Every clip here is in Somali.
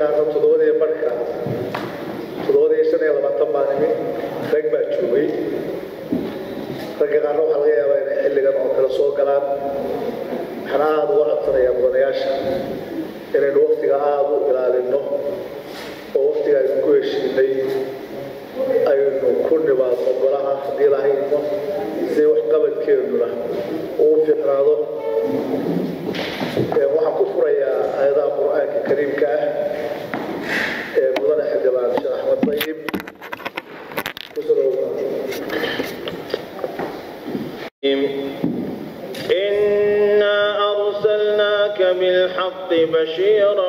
qaarna 7 barka 7 maalin rag baa joogay ragga qaarna waxa laga yaabaa inay xilligan oo kala soo galaan waxaan aad uga codsanayaa mudanayaasha inaynu waqtiga aad u ilaalino oo waqtiga aynu ku heshiinay aynu ku nimaadno golaha haddii lahayno si waxqabadkeennuna uu fiicnaado waxaan ku furayaa aayadaha qur'aanka kariimka ah ee mudane xildhibaan sheekh axmed tayyib إنا أرسلناك بالحق بشيرا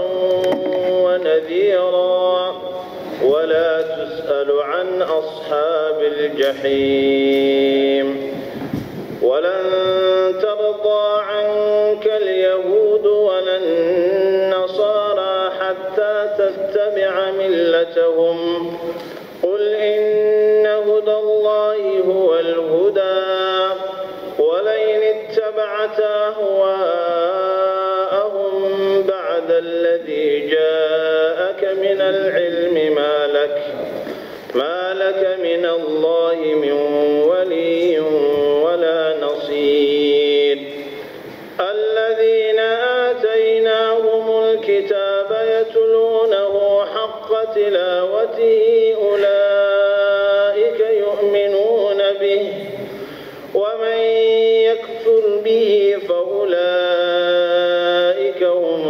ونذيرا ولا تسأل عن أصحاب الجحيم ولن ترضى عنك اليهود ولا النصارى حتى تتبع ملتهم قل إن هدى الله هو الهدى ولئن اتبعت أهواءهم بعد الذي جاءك من العلم ما لك من الله من ولي ولا نصير الذين آتيناهم الكتاب يتلونه حق تلاوته أولئك يؤمنون به ومن يكفر به فأولئك هم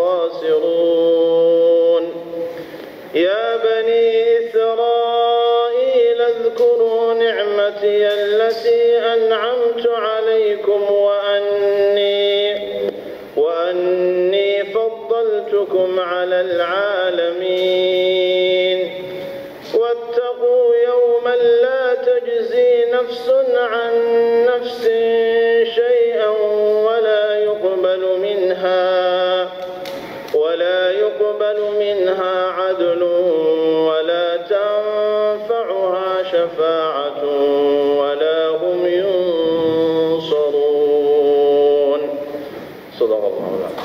الخاسرون يا بني إسرائيل اذكروا نعمتي التي أنعمت عليكم وأني فضلتكم على العالمين واتقوا يوما لا تجزي نفس عن نفس شيئا ولا يقبل منها عدل ولا تنفعها شفاعة ولا هم ينصرون صدق الله العظيم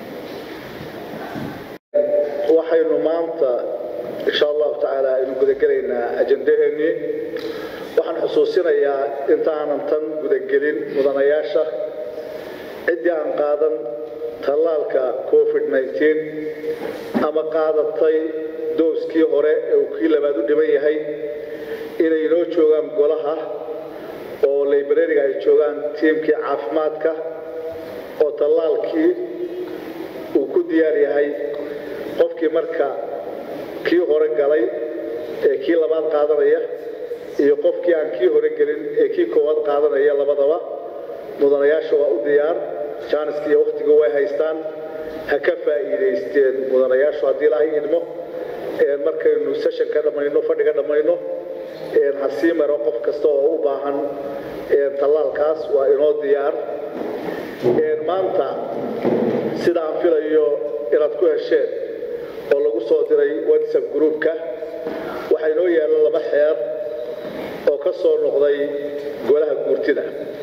waxaynu maanta insha Allah ta'ala aynu gudagaleynaa ajandaheennii waxaan xusuusinayaa intaanan tan gudagelin mudanayaasha cidii aan qaadan tallaalka COVID-19 ama qaadatay dooskii hore ee uu kii labaad u dhiman yahay inay inoo joogaan golaha oo librariga ay joogaan tiimkii caafimaadka oo tallaalkii uu ku diyaar yahay qofkii marka kii hore galay ee kii labaad qaadanaya iyo qofkii aan kii hore gelin ee kii koowaad qaadanaya labadaba mudanayaasha waa u diyaar jaaniskii waqtiga way haystaan ha ka faa'iideysteen mudanayaashu haddii ilaahay idmo markaynu sessionka dhammayno fadhiga dhammayno ha sii maro qof kasta oo u baahan tallaalkaas waa inoo diyaar maanta sida aan filayo inaad ku hesheen oo lagu soo diray WhatsApp groupka waxay noo yaalaan 2 xeer oo ka soo noqday golaha guurtida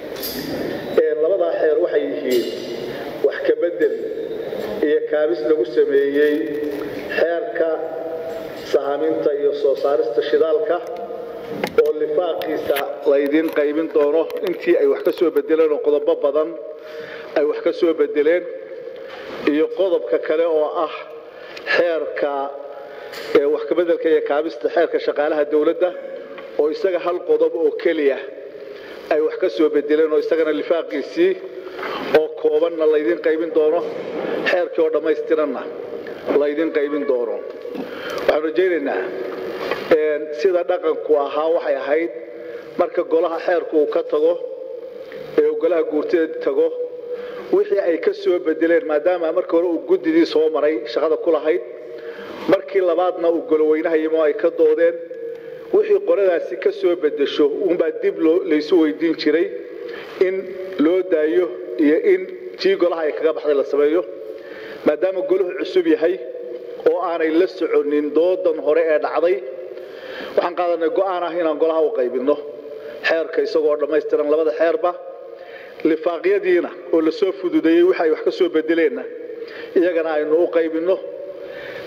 labada xeer waxay yihiin wax ka bedel iyo kaabis lagu sameeyay xeerka sahaaminta iyo soo saarista shidaalka oo lifaaqiisa la idin qaybin doono intii ay wax ka soo bedeleen oo qodobo badan ay wax ka soo bedeleen iyo qodobka kale oo ah xeerka wax ka bedelka iyo kaabista xeerka shaqaalaha dawladda oo isaga hal qodob oo kaliya ay wax ka soo bedeleen oo isagana lifaaqiisii oo koobanna la idin qaybin doono xeerkii oo dhammaystiranna la idin qaybin doono waxaan rajaynaynaa sida dhaqanku ahaa waxay ahayd marka golaha xeerku uu ka tago ee golaha guurtida tago wixii ay ka soo bedeleen maadaama marka hore uu gudidii soo maray shaqada ku lahayd markii labaadna uu goloweynaha yimo ay ka doodeen wixii qoradaasi ka soo bedesho baa dib laysu weydiin jiray in loo daayo iyo in tii golaha ay kaga baxday la sameeyo maadaama goluhu cusub yahay oo aanay la soconin doodan hore ee dhacday waxaan qaadanay go'aan ah inaan golaha u qaybino xeerka isagoo dhammaystiran labada xeerba lifaaqyadiina oo la soo fududeeyay waxa ay wax ka soo bedeleenna iyagana aynu u qaybino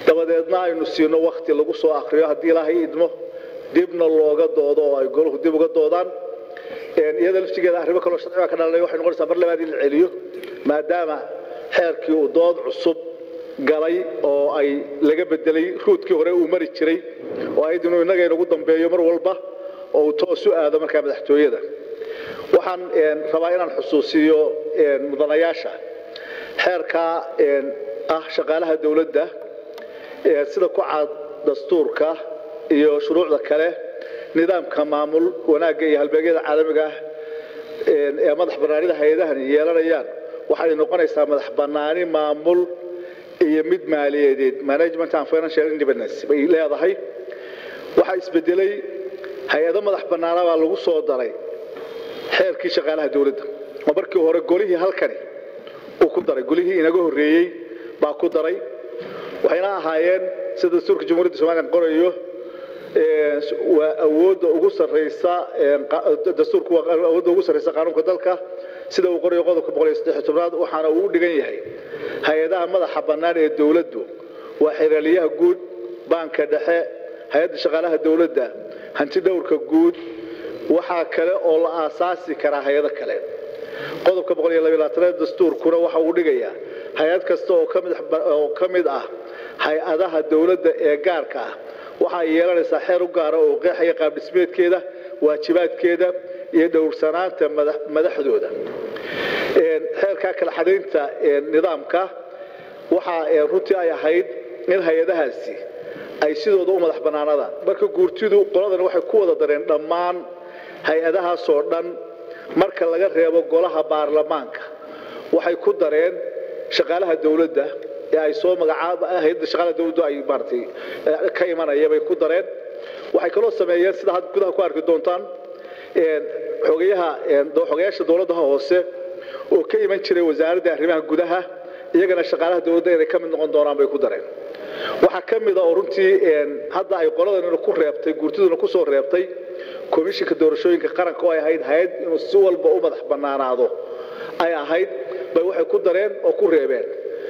dabadeedna aynu siino waqti lagu soo akhriyo haddii ilaahay idmo dibna looga doodo oo ay goluhu dib uga doodaan iyada laftigeeda arrimo kaloo sharciga ka dhalanaya waxay noqonaysaa mar labaad in la celiyo maadaama xeerkii uu dood cusub galay oo ay laga bedelay ruudkii hore uu mari jiray oo ay inuu inaga inagu dambeeyo mar walba oo uu toos u aado markaa madaxtooyada waxaan rabaa inaan xusuusiyo mudanayaasha xeerka shaqaalaha dawladda sida ku cad dastuurka iyo shuruucda kale nidaamka maamul wanaagga iyo halbeegyada caalamiga ah ee madax bannaanida hay'adahan yeelanayaan waxay noqonaysaa madax bannaani maamul iyo mid maaliyadeed management and financial independence bay leedahay waxa isbedelay hay'ado madax bannaana baa lagu soo daray xeerkii shaqaalaha dawladda oo markii hore golihii halkani uu ku daray golihii inaga horeeyay baa ku daray waxayna ahaayeen sida dastuurka jamhuuriyadda Soomaaliya qorayo waa awoodda ugu sareysa dastuurku waa awoodda ugu sareysa qaranka dalka sida uu qorayo qodobka 113 waxaana uu dhigan yahay hay'adaha madaxa bannaan ee dawladdu waa xiriiryaha guud banka dhexe hay'adda shaqaalaha dawladda hanti dhawrka guud waxa kale oo la aasaasi kara hay'ado kale qodobka 122 dastuurkuna waxa uu dhigayaa hay'ad kasta oo kamid ah hay'adaha dawladda ee gaarka ah waxa yeelanaysaa xeer u gaar ah oo qeexaya qaab dhismeedkeeda waajibaadkeeda iyo dhowrsanaanta madaxdooda xeerka kala xadeynta nidaamka waxa runtii ay ahayd in hay'adahaasi ay sidooda u madax bannaanadaan marka guurtidu qoladan waxay ku wada dareen dhammaan hay'adahaas oo dhan marka laga reebo golaha baarlamaanka waxay ku dareen shaqaalaha dawladda ee ay soo magacaabay hay'adda shaqaalaha dawladdu ay maartay ka imanaya bay ku dareen waxay kaloo sameeyeen sida had gudaha ku arki doontaan xogayaasha dawladda hoose oo ka iman jiray wasaaradda arrimaha gudaha iyagana shaqaalaha dawladda inay ka mid noqon doonaan bay ku dareen waxa ka mid ah oo runtii hadda ay qoladan ku reebtay guurtiduna ku soo reebtay komishinka doorashooyinka qaranka oo ay ahayd hay'ad inuu si walba u madax bannaanaado ay ahayd bay waxay ku dareen oo ku reebeen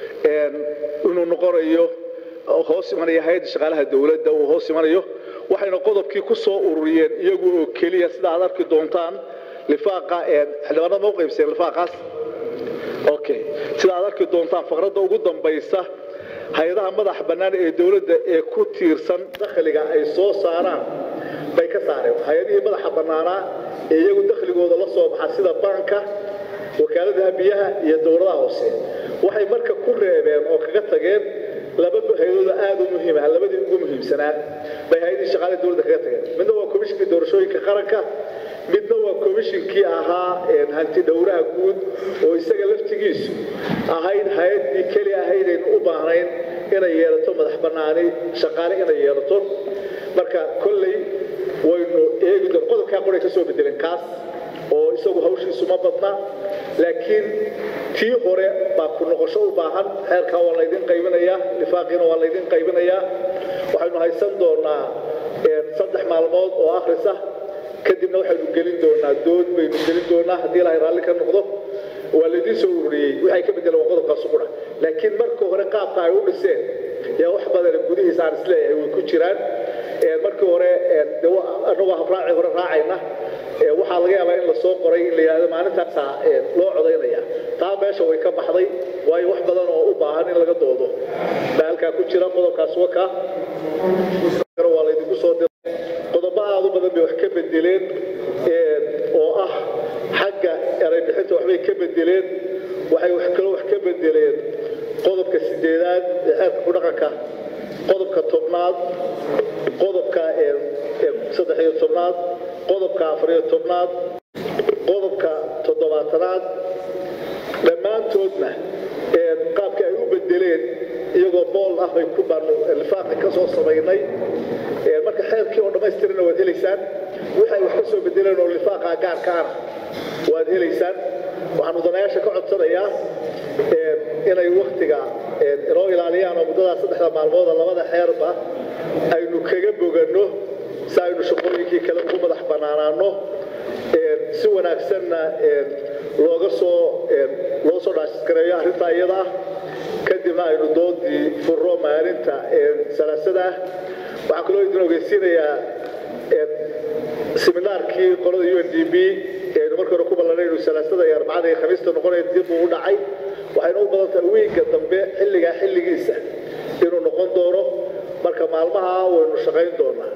inuu noqonayo hoos imanaya hay'adda shaqaalaha dawladda oo hoos imanayo waxayna qodobkii ku soo ururiyeen iyagu oo kaliya sida aad arki doontaan lifaaqa xildhibaanada ma qaybseen lifaaqaas okay sida aad arki doontaan faqradda ugu dambaysa hay'adaha madax bannaan ee dawladda ee ku tiirsan dakhliga ay soo saaraan bay ka saareen hay'adihii madaxa bannaanaa ee iyagu dakhligooda la soo baxa sida banka wakaaladaha biyaha iyo dawladaha hoose waxay marka ku reebeen oo kaga tageen laba hay'adood aad u muhiim ah labadii ugu muhiimsanaa bay hay'adii shaqaalaha dawladda kaga tageen midna waa komishinka doorashooyinka qaranka midna waa komishinkii ahaa hanti dhawraha guud oo isaga laftigiisu ahayd hay'adii kali ahayd ee u baahnayn inay yeelato madax bannaani shaqaale inay yeelato marka kullay waynu eegida qodobka qoray ka soo bedelan kaas oo isagu hawshiisu ma badna laakiin tii hore baa ku noqosho u baahan xeerka waa la idin qaybinayaa lifaaqina waa la idin qaybinayaa waxaynu haysan doonaa 3 maalmood oo akhrisa kadibna waxaynu gelin doonaa dood baynu gelin doonaa haddii ilaahay raalli ka noqdo waa la idin soo ururiyey waxay ka bedelaan qodobkaas ugu dhac laakiin marka hore qaabka ay u dhiseen yaa wax badan gudihiisa aan isleeyahay way ku jiraan markii hore anagoo habraaci hore raacayna waxaa laga yaabaa in la soo qoray in la yiraahdo maalintaas loo codaynaya taa meesha way ka baxday waayo wax badan oo u baahan in laga doodo baalka ku jira qodobkaas waka waa la idinku soo diray qodobo aad u badan bay wax ka bedeleen oo ah xagga eray bixinta waxbay ka bedeleen waxay wax kale wax ka bedeleen qodobka 8aad ee xeerka ku dhaqanka qodobka 10aad qodobka 13aad qodobka 14aad qodobka 7aad dhammaantoodna qaabka ay u bedeleen iyagoo bool ah bay ku baan lifaaq ka soo sameynay marka xeerkii oo dhameystirna waad helaysaan waxay wax ka soo bedeleen oo lifaaqa gaarka ah waad helaysaan waxaan mudanayaasha ka codsanayaa inay waqtiga inoo ilaaliyaan oo muddada 3 maalmood labada xeerba aynu kaga boganno si aynu shaqooyinkii kale ugu madax bannaanaano si wanaagsanna loo soo dhaashkareeyo arrinta iyada kadibna aynu doodii furro maalinta salaasada waxaan kaloo idin ogeysiinayaa seminaarkii qolada UNDP ee markii hore ku ballanay inuu salaasada iyo arbacada iyo khamiista noqonay dib u dhacay waxayna u badan tahay wiiga dambe xilligiisa inuu noqon doono marka maalmaha waynu shaqayn doonaa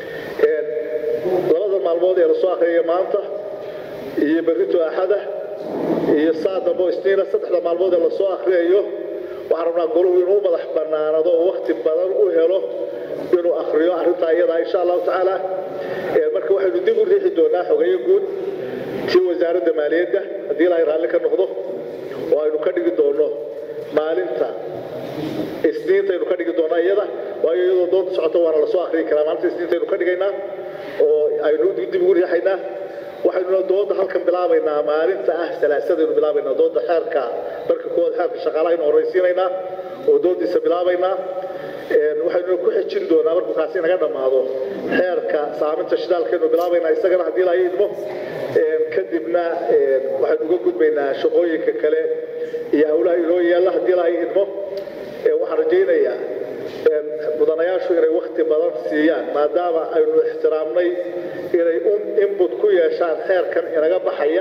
labada maalmood ee la soo akhriyay maanta iyo berrito axada iyo saadabo isniina saddexda maalmood ee la soo akhriyayo waxaan rabnaa goluhu inuu madax bannaanado oo waqti badan u helo inuu akhriyo arrintaa iyada insha allahu tacaala marka waxaynu dib u riixi doonaa xogeeye guud tii wasaaradda maaliyadda haddii ilaahay raalli ka noqdo oo aynu ka dhigi doono maalinta isniinta aynu ka dhigi doonaa iyada waayo iyadoo doonta socota waana la soo akhriyi karaa maalinta isniinta aynu ka dhigaynaa oo aynu dib ugu riixaynaa waxaynu dooda halkan bilaabaynaa maalinta salaasadaynu bilaabaynaa dooda xeerka marka koowaad xeerka shaqaalaha horeysiinaynaa oo doodiisa bilaabaynaa waxaynu ku xijin doonaa markuu kaasi naga dhammaado xeerka saaminta shidaalkeenu bilaabaynaa isagana haddii ilaahay idmo kadibna waxaynu uga gudbaynaa shaqooyinka kale iyo howlaha inoo yaalla haddii ilaahay idmo waxaan rajaynayaa mudanayaashu inay waqti badan siiyaan maadaama aynu ixtiraamnay inay input ku yeeshaan xeerkan inaga baxaya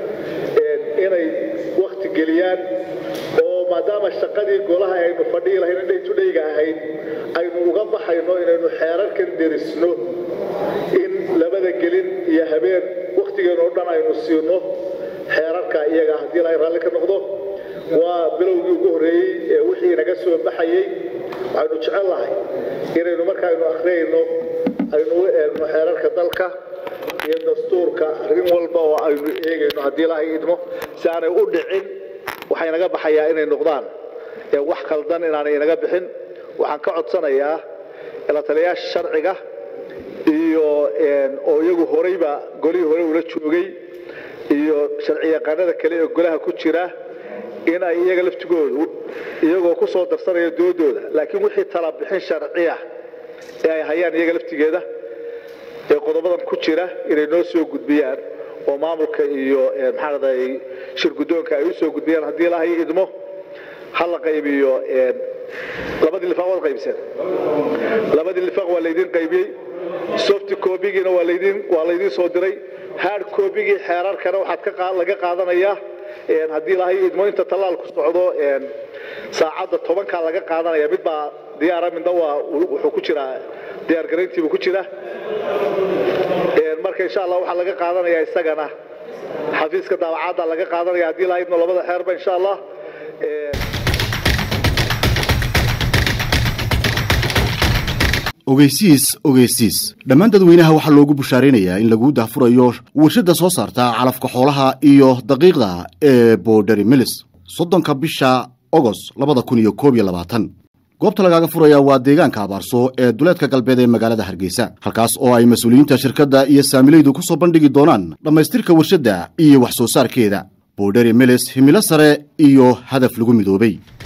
inay waqti geliyaan oo maadaama shaqadii golaha aynu fadhiyi lahayn day tudhayga ahayd aynu uga baxayno inaynu xeerarkan derisno in labada gelin iyo habeen waqtigeena oo dhan aynu siino xeerarka iyaga haddii ilaahay raalli ka noqdo waa bilowgii ugu horreeyey ee wixii naga soo baxayey waxaynu jecel lahay inaynu markaaynu akhriyayno aynu u eegno xeerarka dalka iyo dastuurka arrin walba oo aynu eegayno haddii ilaahay idmo si aanay u dhicin waxay naga baxayaa inay noqdaan wax khaldan inaanay inaga bixin waxaan ka codsanayaa la taliyayaasha sharciga iyo oo iyagu horeyba golihii hore ula joogay iyo sharci yaqaanada kale ee golaha ku jira in ay iyaga laftigoodu iyagoo ku soo darsanaya doodooda laakiin wixii tala bixin sharciya ee ay hayaan iyaga laftigeeda ee qodobadan ku jira inay noo soo gudbiyaan oo maamulka iyo maxaadahay shir guddoonka ay u soo gudbiyaan haddii ilaahay idmo hal la qaybiyo labadii lifaaq wad qaybiseen labadii lifaaq waa laydin qaybiyey soft copy-giina waa laydin soo diray hard copy-gii xeerarkana waxaad laga qaadanayaa haddii ilaahay idmo inta talaalku socdo saacadda 10ka laga qaadanaya mid baa diyaara midna waa wuxuu ku jiraa diyaar gareyntii ku jira marka insha Allah waxa laga qaadanayaa isagana xafiiska daawacada laga qaadanaya haddii ilaahay idmo labada xeerba insha Allah ogeysiis dhammaan dadweynaha waxaa loogu bushaaraynayaa in lagu daafurayo warshada soo saarta calafka xoolaha iyo daqiiqda ee Border Mills 30 bisha August 2021 goobta lagaga furaya waa deegaanka Abaarso ee duleedka galbeed ee magaalada Hargeysa halkaas oo ay mas'uuliyiinta shirkadda iyo saamilaydu ku soo bandhigi doonaan dhamaystirka warshada iyo wax soo saarkeeda Border Mills himilo sare iyo hadaf lagu midoobay